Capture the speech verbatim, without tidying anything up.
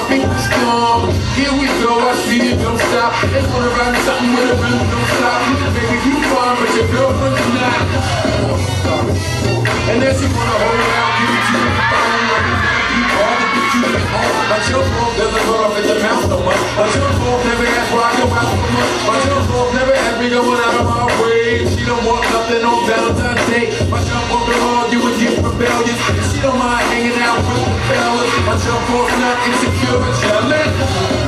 speak the storm. Here we go, I see it, don't stop. It's gonna rhyme something with a rhythm, don't stop. Baby, you fine, but your girlfriend's not. And then she wanna hold out, give it to you, phone, like you call to get you at home. But your fault doesn't go off at the mouth so much. But your fault never asked why I go out so much. But your fault never had me going out of my way. She don't want nothing on Valentine's Day. My jump on the argue and get rebellious. She don't mind hanging out with the fellas. My jump off not insecure and jealous.